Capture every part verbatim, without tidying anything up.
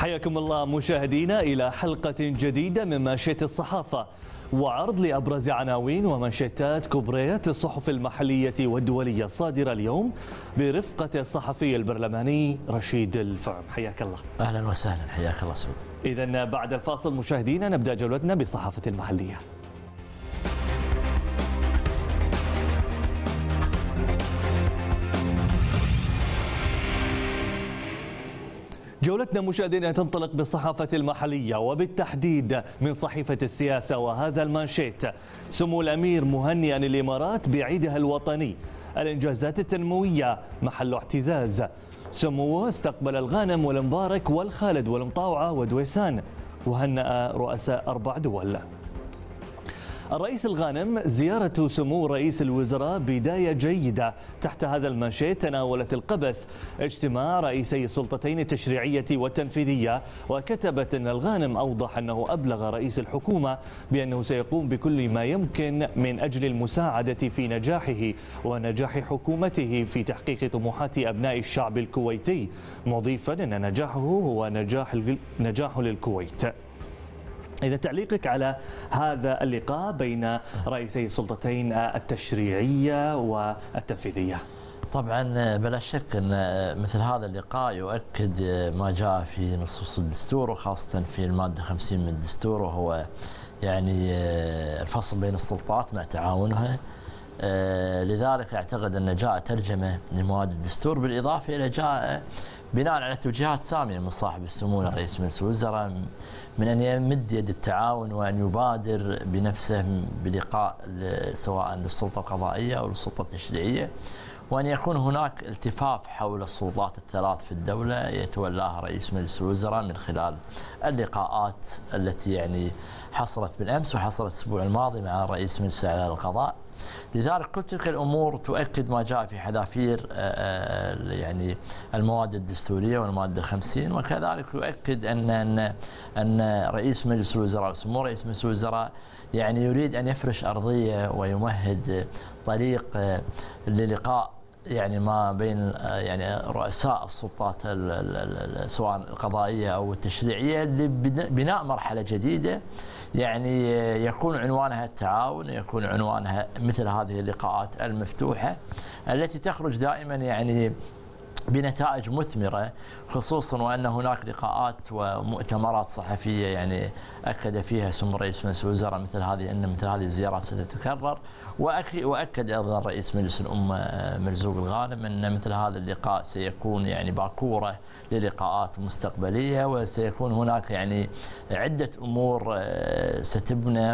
حياكم الله مشاهدينا إلى حلقة جديدة من مانشية الصحافة، وعرض لأبرز عناوين ومانشيتات كبريات الصحف المحلية والدولية الصادرة اليوم برفقة الصحفي البرلماني رشيد الفعم. حياك الله. أهلا وسهلا، حياك الله سعود. إذن بعد الفاصل مشاهدينا نبدأ جولتنا بالصحافة المحلية. جولتنا مشاهدينا تنطلق بالصحافة المحلية وبالتحديد من صحيفة السياسة، وهذا المانشيت: سمو الأمير مهنئا الإمارات بعيدها الوطني، الإنجازات التنموية محل اعتزاز. سموه استقبل الغانم والمبارك والخالد والمطاوعة ودويسان، وهنأ رؤساء أربع دول. الرئيس الغانم: زيارة سمو رئيس الوزراء بداية جيدة. تحت هذا المانشيت تناولت القبس اجتماع رئيسي السلطتين التشريعية والتنفيذية، وكتبت أن الغانم أوضح أنه أبلغ رئيس الحكومة بأنه سيقوم بكل ما يمكن من أجل المساعدة في نجاحه ونجاح حكومته في تحقيق طموحات أبناء الشعب الكويتي، مضيفا أن نجاحه هو نجاح نجاح للكويت. إذا تعليقك على هذا اللقاء بين رئيسي السلطتين التشريعية والتنفيذية؟ طبعا بلا شك أن مثل هذا اللقاء يؤكد ما جاء في نصوص الدستور، وخاصة في المادة خمسين من الدستور، وهو يعني الفصل بين السلطات مع تعاونها. لذلك أعتقد أن جاء ترجمة لمواد الدستور، بالإضافة إلى جاء بناء على توجيهات سامية من صاحب السمو رئيس مجلس الوزراء من أن يمد يد التعاون وأن يبادر بنفسه بلقاء سواء للسلطة القضائية أو للسلطة التشريعية، وأن يكون هناك التفاف حول السلطات الثلاث في الدولة يتولاها رئيس مجلس الوزراء من خلال اللقاءات التي يعني حصلت بالأمس وحصلت الأسبوع الماضي مع رئيس مجلس الأعلى للقضاء. لذلك كل تلك الأمور تؤكد ما جاء في حذافير يعني المواد الدستورية والمادة خمسين، وكذلك يؤكد أن أن أن رئيس مجلس الوزراء وسمو رئيس مجلس الوزراء يعني يريد أن يفرش أرضية ويمهد طريق للقاء يعني ما بين يعني رؤساء السلطات سواء القضائية أو التشريعية لبناء مرحلة جديدة يعني يكون عنوانها التعاون، يكون عنوانها مثل هذه اللقاءات المفتوحة التي تخرج دائما يعني بنتائج مثمرة، خصوصا وأن هناك لقاءات ومؤتمرات صحفية يعني أكد فيها سمو رئيس مجلس الوزراء مثل هذه أن مثل هذه الزيارات ستتكرر، وأكد أيضا رئيس مجلس الأمة مرزوق الغانم أن مثل هذا اللقاء سيكون يعني باكورة للقاءات مستقبلية، وسيكون هناك يعني عدة أمور ستبنى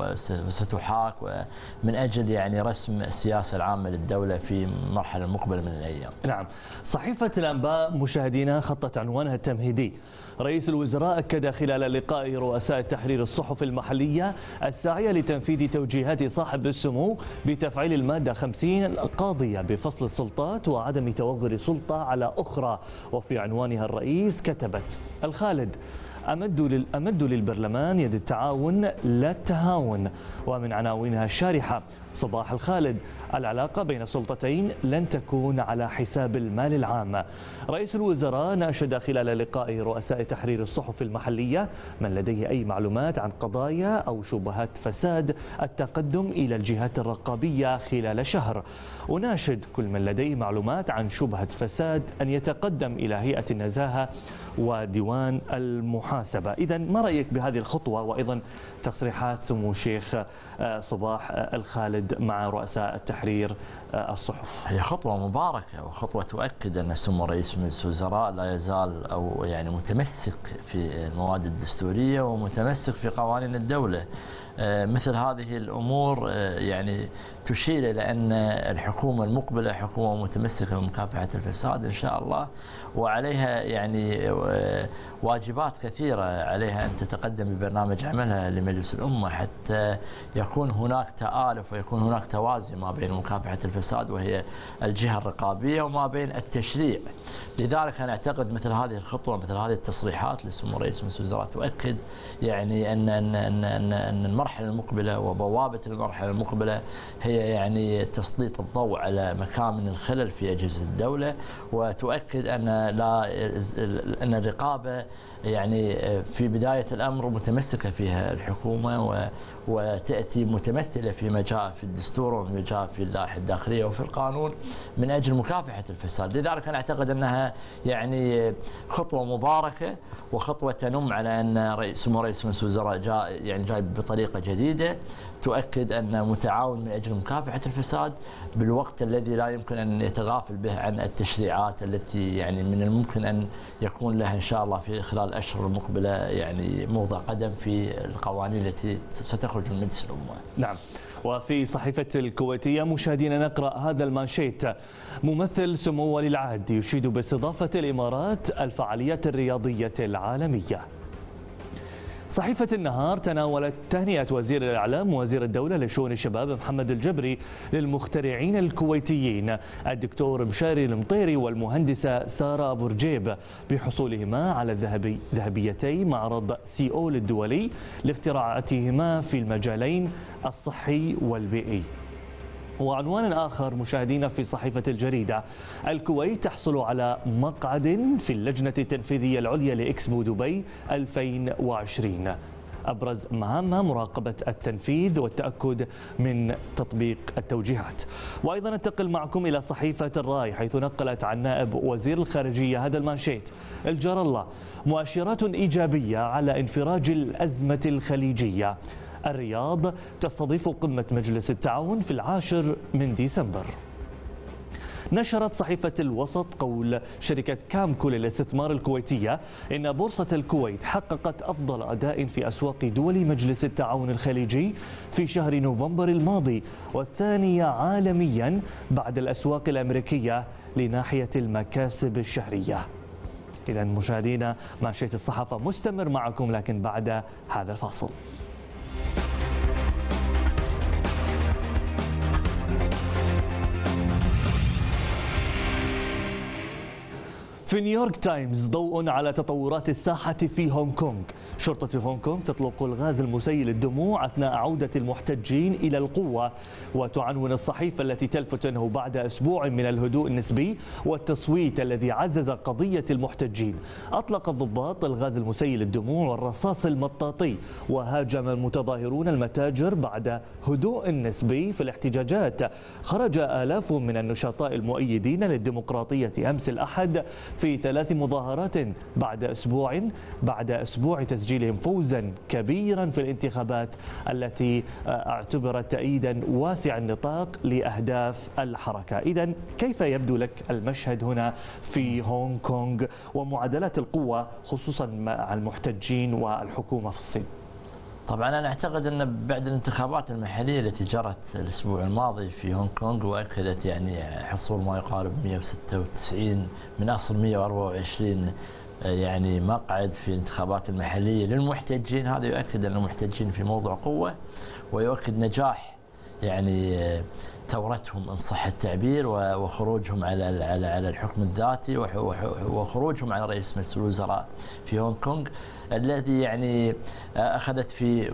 وستحاك من أجل يعني رسم السياسة العامة للدولة في المرحلة المقبلة من الأيام. نعم. صحيفة الأنباء مشاهدينا خطت عنوانها التمهيدي: رئيس الوزراء أكد خلال لقاء رؤساء تحرير الصحف المحلية الساعية لتنفيذ توجيهات صاحب السمو بتفعيل المادة خمسين القاضية بفصل السلطات وعدم توغل سلطة على أخرى. وفي عنوانها الرئيس كتبت: الخالد: أمد أمد للبرلمان يد التعاون لا التهاون. ومن عناوينها الشارحة: صباح الخالد: العلاقة بين السلطتين لن تكون على حساب المال العام. رئيس الوزراء ناشد خلال لقاء رؤساء تحرير الصحف المحلية من لديه أي معلومات عن قضايا أو شبهات فساد التقدم إلى الجهات الرقابية خلال شهر. أناشد كل من لديه معلومات عن شبهة فساد أن يتقدم إلى هيئة النزاهة وديوان المحاسبة. إذا ما رأيك بهذه الخطوة وأيضا تصريحات سمو الشيخ صباح الخالد مع رؤساء التحرير الصحف؟ هي خطوة مباركة وخطوة تؤكد أن سمو رئيس مجلس الوزراء لا يزال أو يعني متمسك في المواد الدستورية ومتمسك في قوانين الدولة. مثل هذه الأمور يعني تشير إلى أن الحكومة المقبلة حكومة متمسكة بمكافحة الفساد إن شاء الله، وعليها يعني واجبات كثيرة، عليها أن تتقدم ببرنامج عملها لمجلس الأمة حتى يكون هناك تآلف ويكون هناك توازي ما بين مكافحة الفساد وهي الجهة الرقابية وما بين التشريع. لذلك أنا أعتقد مثل هذه الخطوة مثل هذه التصريحات لسمو رئيس مجلس الوزراء تؤكد يعني أن أن أن أن المرحلة المقبلة وبوابة المرحلة المقبلة هي يعني تسليط الضوء على مكامن الخلل في أجهزة الدولة، وتؤكد أن لا أن الرقابة يعني في بداية الأمر متمسكة فيها الحكومة، وتأتي متمثلة فيما جاء في الدستور وما جاء في اللائحة الداخلية وفي القانون من أجل مكافحة الفساد. لذلك أنا أعتقد أنها يعني خطوة مباركة وخطوة تنم على أن رئيس سمو رئيس مجلس الوزراء جاء يعني جاي بطريقة جديدة تؤكد أنه متعاون من أجل مكافحة الفساد بالوقت الذي لا يمكن أن يتغافل به عن التشريعات التي يعني من الممكن أن يكون لها إن شاء الله في خلال الأشهر المقبلة يعني موضع قدم في القوانين التي ستخرج من مجلس الأمة. نعم. وفي صحيفة الكويتية مشاهدينا نقرأ هذا المانشيت: ممثل سمو ولي العهد يشيد باستضافة الإمارات الفعاليات الرياضية العالمية. صحيفة النهار تناولت تهنئة وزير الإعلام ووزير الدولة لشؤون الشباب محمد الجبري للمخترعين الكويتيين الدكتور مشاري المطيري والمهندسة سارة أبو رجيب بحصولهما على الذهبي ذهبيتي معرض سيول الدولي لاختراعاتهما في المجالين الصحي والبيئي. وعنوان آخر مشاهدينا في صحيفة الجريدة: الكويت تحصل على مقعد في اللجنة التنفيذية العليا لإكسبو دبي ألفين وعشرين. أبرز مهامها مراقبة التنفيذ والتأكد من تطبيق التوجيهات. وأيضا ننتقل معكم إلى صحيفة الرأي حيث نقلت عن نائب وزير الخارجية هذا المانشيت: الجار الله مؤشرات إيجابية على انفراج الأزمة الخليجية. الرياض تستضيف قمة مجلس التعاون في العاشر من ديسمبر. نشرت صحيفة الوسط قول شركة كامكو للاستثمار الكويتية إن بورصة الكويت حققت أفضل أداء في أسواق دول مجلس التعاون الخليجي في شهر نوفمبر الماضي، والثانية عالميا بعد الأسواق الأمريكية لناحية المكاسب الشهرية. إذا مشاهدينا مانشيت الصحافة مستمر معكم لكن بعد هذا الفاصل. في نيويورك تايمز ضوء على تطورات الساحة في هونغ كونغ. شرطة هونغ كونغ تطلق الغاز المسيل للدموع أثناء عودة المحتجين إلى القوة. وتعنون الصحيفة التي تلفت أنه بعد أسبوع من الهدوء النسبي والتصويت الذي عزز قضية المحتجين، أطلق الضباط الغاز المسيل للدموع والرصاص المطاطي، وهاجم المتظاهرون المتاجر بعد هدوء نسبي في الاحتجاجات. خرج آلاف من النشطاء المؤيدين للديمقراطية أمس الأحد في ثلاث مظاهرات بعد أسبوع بعد أسبوع تسجيلهم فوزا كبيرا في الانتخابات التي اعتبرت تأييدا واسع النطاق لأهداف الحركة. إذن كيف يبدو لك المشهد هنا في هونغ كونغ ومعادلات القوة خصوصا مع المحتجين والحكومة في الصين؟ طبعا أنا أعتقد أن بعد الانتخابات المحلية التي جرت الأسبوع الماضي في هونغ كونغ وأكدت يعني حصول ما يقارب مئة وستة وتسعين من أصل مئة وأربعة وعشرين يعني مقعد في الانتخابات المحلية للمحتجين، هذا يؤكد أن المحتجين في موضع قوة ويؤكد نجاح يعني ثورتهم إن صح التعبير وخروجهم على على على الحكم الذاتي وخروجهم على رئيس مجلس الوزراء في هونغ كونغ الذي يعني أخذت في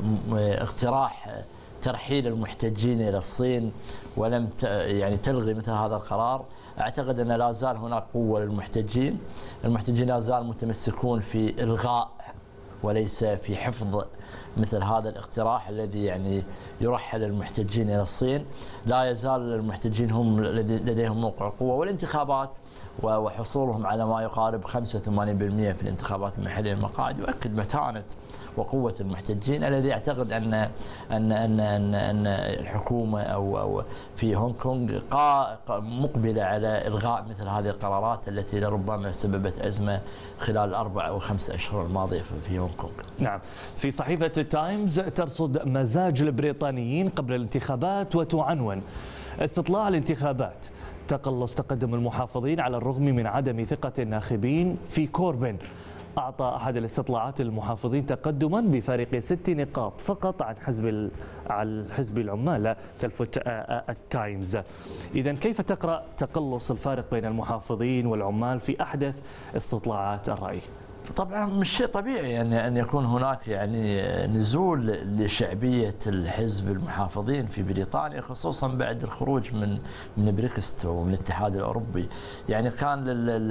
اقتراح ترحيل المحتجين إلى الصين ولم يعني تلغي مثل هذا القرار. أعتقد أن لا زال هناك قوة للمحتجين، المحتجين لا زال متمسكون في إلغاء وليس في حفظ مثل هذا الاقتراح الذي يعني يرحل المحتجين إلى الصين. لا يزال المحتجين هم لديهم موقع قوة، والانتخابات وحصولهم على ما يقارب خمسة وثمانين بالمئة في الانتخابات المحلية المقاعد يؤكد متانة وقوة المحتجين، الذي أعتقد أن أن أن أن, أن الحكومة أو أو في هونغ كونغ مقبلة على إلغاء مثل هذه القرارات التي لربما سببت أزمة خلال الأربع أو خمسة أشهر الماضية في هونغ كونغ. نعم. في صحيفة التايمز ترصد مزاج البريطانيين قبل الانتخابات وتعنون: استطلاع الانتخابات، تقلص تقدم المحافظين على الرغم من عدم ثقة الناخبين في كوربين. أعطى أحد الاستطلاعات المحافظين تقدما بفارق ست نقاط فقط عن حزب عن حزب العمال، تلفت التايمز. إذن كيف تقرأ تقلص الفارق بين المحافظين والعمال في أحدث استطلاعات الرأي؟ طبعا مش شيء طبيعي يعني ان يكون هناك يعني نزول لشعبيه الحزب المحافظين في بريطانيا، خصوصا بعد الخروج من من بريكست ومن الاتحاد الاوروبي. يعني كان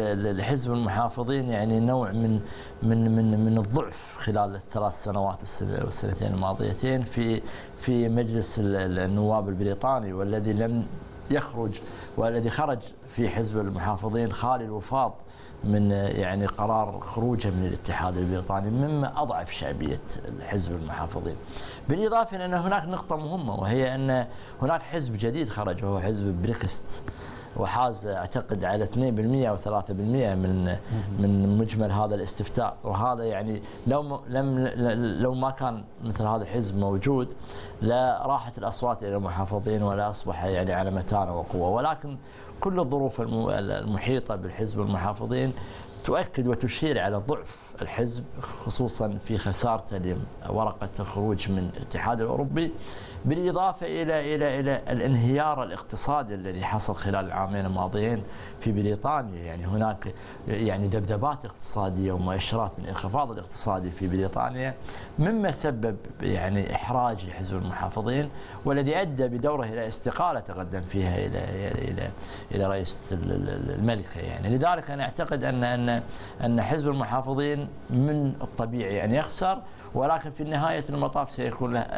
لحزب المحافظين يعني نوع من من من من الضعف خلال الثلاث سنوات والسنتين الماضيتين في في مجلس النواب البريطاني، والذي لم يخرج والذي خرج في حزب المحافظين خالي الوفاض من يعني قرار خروجه من الاتحاد البريطاني، مما اضعف شعبيه الحزب المحافظين. بالاضافه الى ان هناك نقطه مهمه، وهي ان هناك حزب جديد خرج وهو حزب بريكست، وحاز اعتقد على اثنين بالمئة او ثلاثة بالمئة من من مجمل هذا الاستفتاء، وهذا يعني لو لم لو ما كان مثل هذا الحزب موجود لا راحت الاصوات الى المحافظين ولا اصبح يعني على متانه وقوه. ولكن كل الظروف المحيطه بالحزب المحافظين تؤكد وتشير على ضعف الحزب، خصوصا في خسارته لورقه الخروج من الاتحاد الاوروبي، بالاضافه الى الى الى الانهيار الاقتصادي الذي حصل خلال العامين الماضيين في بريطانيا. يعني هناك يعني دبدبات اقتصاديه ومؤشرات من الانخفاض الاقتصادي في بريطانيا، مما سبب يعني احراج لحزب المحافظين، والذي ادى بدوره الى استقاله تقدم فيها الى الى الى رئيس الملكه. يعني لذلك انا اعتقد ان ان ان حزب المحافظين من الطبيعي ان يخسر، ولكن في نهاية المطاف سيكون له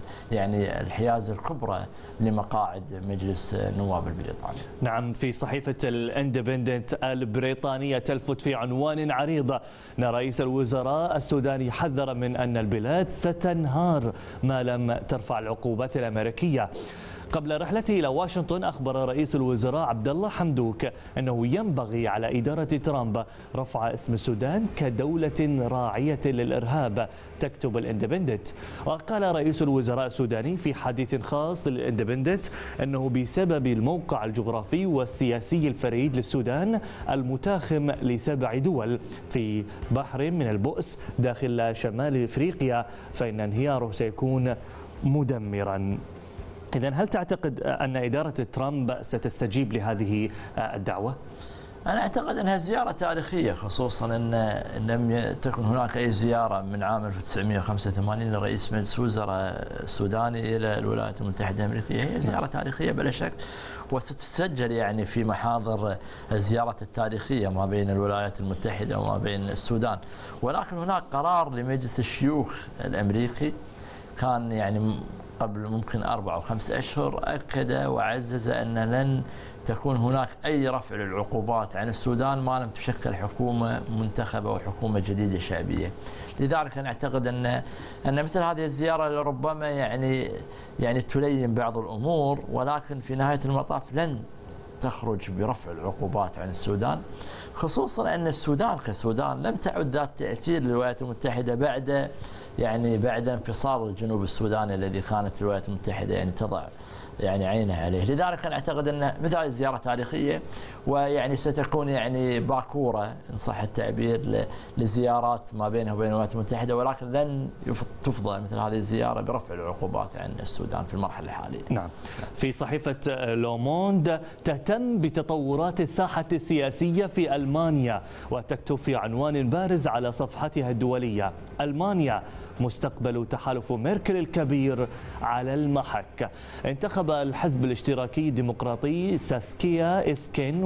يعني الحيازة الكبرى لمقاعد مجلس النواب البريطاني. نعم، في صحيفة الاندبندنت البريطانية تلفت في عنوان عريض أن رئيس الوزراء السوداني حذر من أن البلاد ستنهار ما لم ترفع العقوبات الأمريكية. قبل رحلته إلى واشنطن أخبر رئيس الوزراء عبد الله حمدوك أنه ينبغي على إدارة ترامب رفع اسم السودان كدولة راعية للإرهاب، تكتب الاندبندنت. وقال رئيس الوزراء السوداني في حديث خاص للاندبندنت أنه بسبب الموقع الجغرافي والسياسي الفريد للسودان المتاخم لسبع دول في بحر من البؤس داخل شمال إفريقيا، فإن انهياره سيكون مدمرا. إذن هل تعتقد أن إدارة ترامب ستستجيب لهذه الدعوة؟ أنا أعتقد أنها زيارة تاريخية، خصوصا أن لم تكن هناك أي زيارة من عام ألف وتسعمئة وخمسة وثمانين لرئيس مجلس وزراء السوداني إلى الولايات المتحدة الأمريكية. هي زيارة تاريخية بلا شك، وستسجل يعني في محاضر الزيارة التاريخية ما بين الولايات المتحدة وما بين السودان. ولكن هناك قرار لمجلس الشيوخ الأمريكي كان يعني قبل ممكن أربع أو خمس أشهر، أكد وعزز أن لن تكون هناك أي رفع للعقوبات عن السودان ما لم تشكل حكومة منتخبة وحكومة جديدة شعبية. لذلك أنا أعتقد أن أن مثل هذه الزيارة لربما يعني يعني تلين بعض الأمور، ولكن في نهاية المطاف لن تخرج برفع العقوبات عن السودان، خصوصا أن السودان كسودان لم تعد ذات تأثير للولايات المتحدة بعد يعني بعد انفصال الجنوب السوداني الذي كانت الولايات المتحدة يعني تضع يعني عينها عليه. لذلك أنا أعتقد أن مثل هذه الزيارة تاريخية، ويعني ستكون يعني باكورة إن صح التعبير لزيارات ما بينها وبين الولايات المتحدة، ولكن لن تفضى مثل هذه الزيارة برفع العقوبات عن السودان في المرحلة الحالية. نعم. في صحيفة لوموند تهتم بتطورات الساحة السياسية في ألمانيا، وتكتب في عنوان بارز على صفحتها الدولية: ألمانيا مستقبل تحالف ميركل الكبير على المحك. انتخب الحزب الاشتراكي الديمقراطي ساسكيا إسكين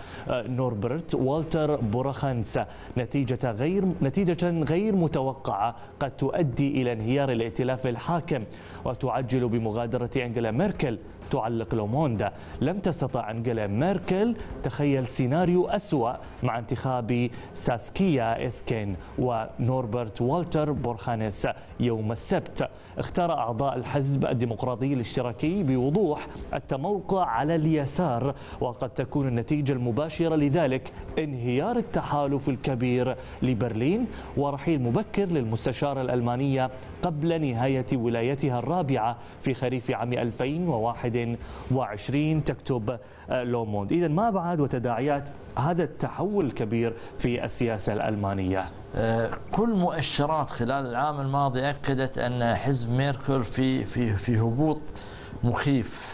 ونوربرت والتر بورخانس نتيجة غير نتيجة غير متوقعة قد تؤدي إلى انهيار الائتلاف الحاكم وتعجل بمغادرة أنجيلا ميركل. تعلق لوموند: لم تستطع أنجيلا ميركل تخيل سيناريو أسوأ مع انتخاب ساسكيا إسكين ونوربرت والتر بورخانس يوم السبت. اختار أعضاء الحزب الديمقراطي الاشتراكي بوضوح التموقع على اليسار، وقد تكون النتيجة المباشرة لذلك انهيار التحالف الكبير لبرلين ورحيل مبكر للمستشارة الألمانية قبل نهاية ولايتها الرابعة في خريف عام ألفين وواحد وعشرين، تكتب لوموند. إذن ما بعد وتداعيات هذا التحول الكبير في السياسة الألمانية؟ كل مؤشرات خلال العام الماضي أكدت أن حزب ميركل في في في هبوط مخيف،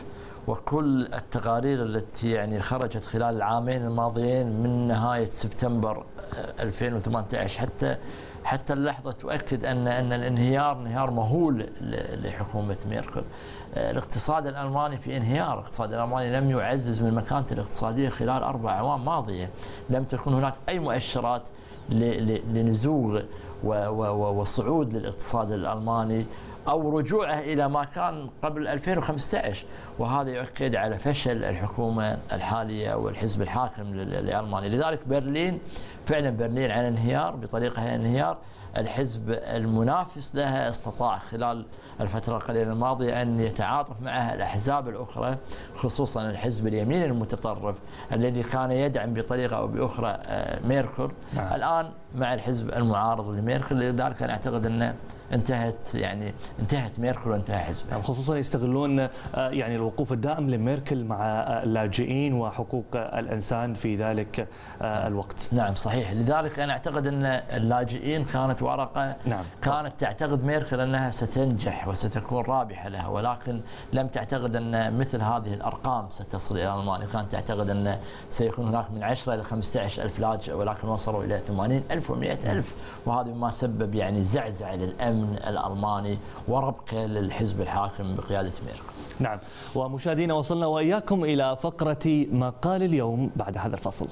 وكل التقارير التي يعني خرجت خلال العامين الماضيين من نهاية سبتمبر ألفين وثمانية عشر حتى حتى اللحظة تؤكد أن أن الانهيار انهيار مهول لحكومة ميركل. الاقتصاد الألماني في انهيار، الاقتصاد الألماني لم يعزز من مكانته الاقتصادية خلال أربع أعوام ماضية، لم تكن هناك أي مؤشرات لنزوغ وصعود للاقتصاد الألماني أو رجوعه إلى ما كان قبل ألفين وخمسة عشر، وهذا يؤكد على فشل الحكومة الحالية والحزب الحاكم لألمانيا. لذلك برلين فعلا برلين على انهيار بطريقة انهيار. الحزب المنافس لها استطاع خلال الفترة القليلة الماضية أن يتعاطف معها الأحزاب الأخرى، خصوصا الحزب اليمين المتطرف الذي كان يدعم بطريقة أو بأخرى ميركل. نعم. الآن مع الحزب المعارض لميركل، لذلك أنا أعتقد أن انتهت يعني انتهت ميركل وانتهى حزبها. خصوصا يستغلون يعني الوقوف الدائم لميركل مع اللاجئين وحقوق الانسان في ذلك الوقت. نعم صحيح، لذلك انا اعتقد ان اللاجئين كانت ورقه. نعم. كانت تعتقد ميركل انها ستنجح وستكون رابحه لها، ولكن لم تعتقد ان مثل هذه الارقام ستصل الى المانيا، كانت تعتقد ان سيكون هناك من عشرة الى خمسة عشر ألف لاجئ، ولكن وصلوا الى ثمانين ألف ومئة ألف، وهذا ما سبب يعني زعزعه للامن الألماني وربكة للحزب الحاكم بقيادة ميركل. نعم، ومشاهدينا وصلنا وإياكم إلى فقرة مقال اليوم بعد هذا الفصل.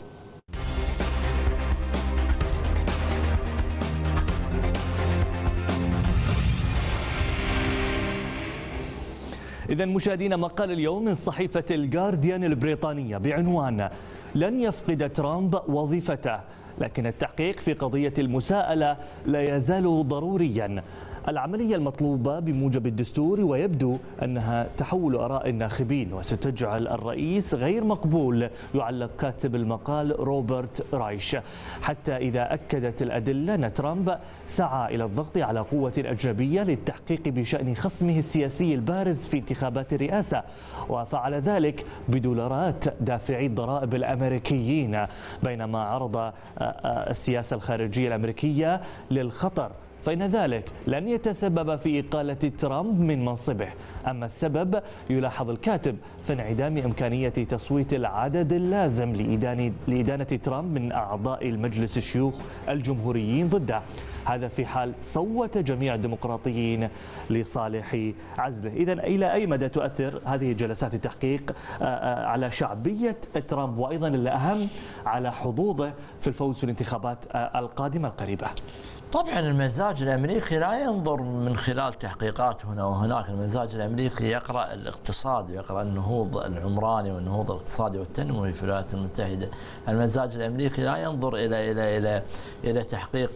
إذن مشاهدينا، مقال اليوم من صحيفة الجارديان البريطانية بعنوان: لن يفقد ترامب وظيفته، لكن التحقيق في قضية المساءلة لا يزال ضروريا. العملية المطلوبة بموجب الدستور، ويبدو أنها تحول آراء الناخبين وستجعل الرئيس غير مقبول، يعلق كاتب المقال روبرت رايش. حتى إذا أكدت الأدلة أن ترامب سعى إلى الضغط على قوة أجنبية للتحقيق بشأن خصمه السياسي البارز في انتخابات الرئاسة، وفعل ذلك بدولارات دافعي الضرائب الأمريكيين، بينما عرض السياسة الخارجية الأمريكية للخطر، فإن ذلك لن يتسبب في إقالة ترامب من منصبه. أما السبب، يلاحظ الكاتب، فانعدام إمكانية تصويت العدد اللازم لإدانة ترامب من أعضاء المجلس الشيوخ الجمهوريين ضده، هذا في حال صوت جميع الديمقراطيين لصالح عزله. إذن إلى أي مدى تؤثر هذه جلسات التحقيق على شعبية ترامب، وأيضا الأهم على حظوظه في الفوز في الانتخابات القادمة القريبة؟ طبعا المزاج الامريكي لا ينظر من خلال تحقيقات هنا وهناك، المزاج الامريكي يقرا الاقتصاد ويقرا النهوض العمراني والنهوض الاقتصادي والتنموي في الولايات المتحده. المزاج الامريكي لا ينظر الى الى الى الى تحقيق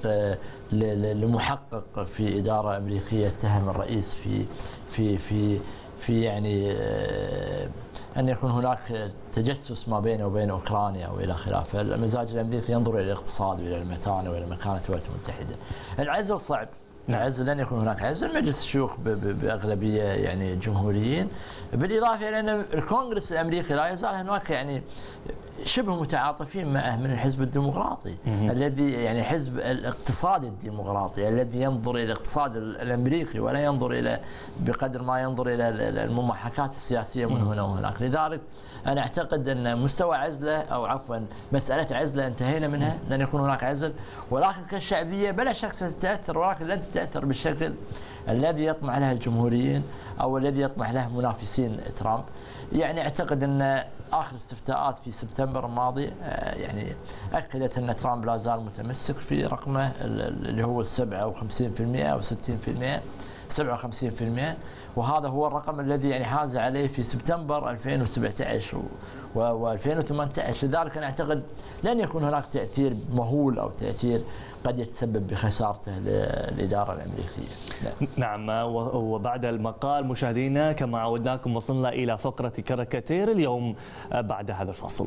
لمحقق في اداره امريكيه اتهم الرئيس في في في في يعني أن يكون هناك تجسس ما بينه وبين أوكرانيا أو إلى خلافه. المزاج الأمريكي ينظر إلى الاقتصاد وإلى المتانة وإلى مكانة الولايات المتحدة. العزل صعب، العزل لن يكون هناك عزل، مجلس الشيوخ بأغلبية يعني جمهوريين، بالإضافة إلى أن الكونغرس الأمريكي لا يزال هناك يعني شبه متعاطفين معه من الحزب الديمقراطي الذي يعني حزب الاقتصاد الديمقراطي الذي ينظر الى الاقتصاد الامريكي ولا ينظر الى بقدر ما ينظر الى الممحكات السياسيه من هنا وهناك. لذلك انا اعتقد ان مستوى عزله او عفوا مساله عزله انتهينا منها، لن يكون هناك عزل، ولكن كالشعبيه بلا شك ستتاثر، ولكن لن تتاثر بالشكل الذي يطمح له الجمهوريين او الذي يطمح له منافسين ترامب. يعني اعتقد ان اخر استفتاءات في سبتمبر الماضي يعني اكدت ان ترامب لا زال متمسك في رقمه اللي هو سبعة وخمسين بالمئة او ستين بالمئة، سبعة وخمسين بالمئة، وهذا هو الرقم الذي يعني حاز عليه في سبتمبر ألفين وسبعة عشر وألفين وثمانية عشر. لذلك انا اعتقد لن يكون هناك تاثير مهول او تاثير قد يتسبب بخسارته للاداره الامريكيه. نعم، وبعد المقال مشاهدينا كما عودناكم وصلنا الى فقره كاريكاتير اليوم بعد هذا الفصل.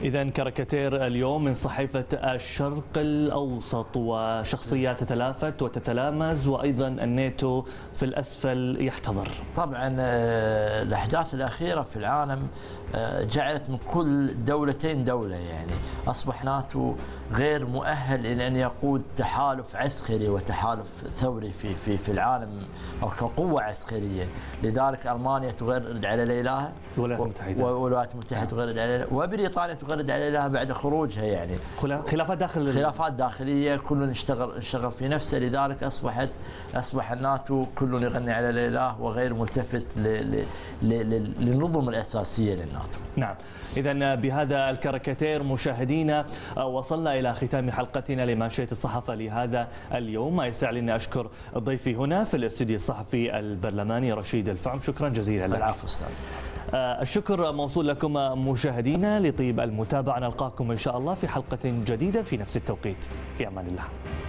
إذا كاريكاتير اليوم من صحيفة الشرق الأوسط، وشخصيات تتلافت وتتلامز، وأيضا الناتو في الأسفل يحتضر. طبعا الأحداث الأخيرة في العالم جعلت من كل دولتين دولة، يعني أصبح ناتو غير مؤهل إلى أن يقود تحالف عسكري وتحالف ثوري في في في العالم أو كقوة عسكرية. لذلك ألمانيا تغرد على ليلها، الولايات المتحدة والولايات المتحدة تغرد على ليلها، وبريطانيا تغرد على ليلها بعد خروجها. يعني خلافات داخل خلافات داخلية، كل اشتغل اشتغل في نفسه. لذلك أصبحت أصبح الناتو كل يغني على ليلاه وغير ملتفت للنظم الأساسية للناتو. نعم، إذا بهذا الكاريكاتير مشاهدينا وصلنا إلى ختام حلقتنا لمنشية الصحافة لهذا اليوم. ما يسع لي أن أشكر ضيفي هنا في الاستوديو الصحفي البرلماني رشيد الفعم، شكرا جزيلا لك. العفو أستاذ. الشكر موصول لكم مشاهدينا لطيب المتابعة. نلقاكم إن شاء الله في حلقة جديدة في نفس التوقيت. في أمان الله.